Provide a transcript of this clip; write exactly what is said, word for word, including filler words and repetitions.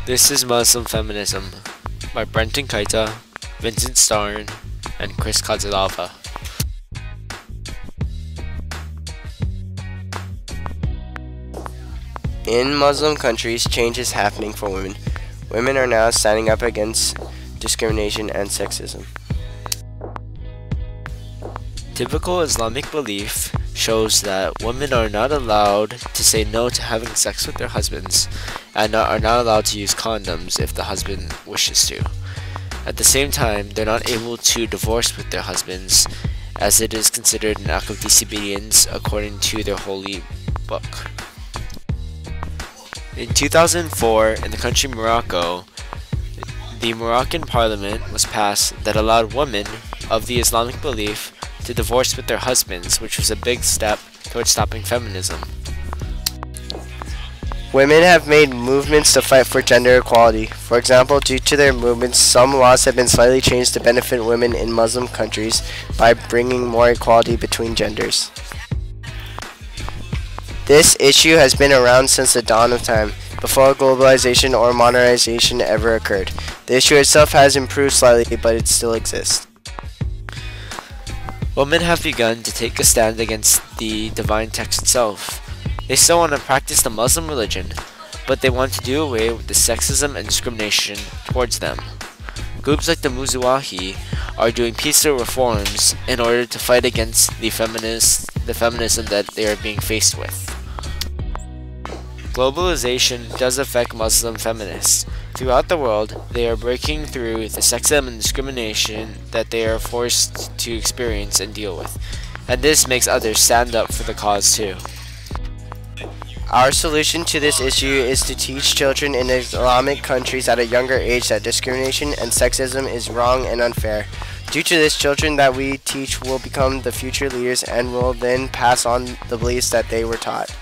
This is Muslim Feminism by Brenton Kaita, Vincent Starn, and Chris Kadzalava. In Muslim countries, change is happening for women. Women are now standing up against discrimination and sexism. Typical Islamic belief shows that women are not allowed to say no to having sex with their husbands and are not allowed to use condoms if the husband wishes to. At the same time, they're not able to divorce with their husbands, as it is considered an act of disobedience according to their holy book. In two thousand four, in the country Morocco, the Moroccan parliament was passed that allowed women of the Islamic belief to divorce with their husbands, which was a big step towards stopping feminism. Women have made movements to fight for gender equality. For example, due to their movements, some laws have been slightly changed to benefit women in Muslim countries by bringing more equality between genders. This issue has been around since the dawn of time, before globalization or modernization ever occurred. The issue itself has improved slightly, but it still exists. Women have begun to take a stand against the divine text itself. They still want to practice the Muslim religion, but they want to do away with the sexism and discrimination towards them. Groups like the Muzawahi are doing peaceful reforms in order to fight against the feminist, the feminism that they are being faced with. Globalization does affect Muslim feminists. Throughout the world, they are breaking through the sexism and discrimination that they are forced to experience and deal with, and this makes others stand up for the cause too. Our solution to this issue is to teach children in Islamic countries at a younger age that discrimination and sexism is wrong and unfair. Due to this, children that we teach will become the future leaders and will then pass on the beliefs that they were taught.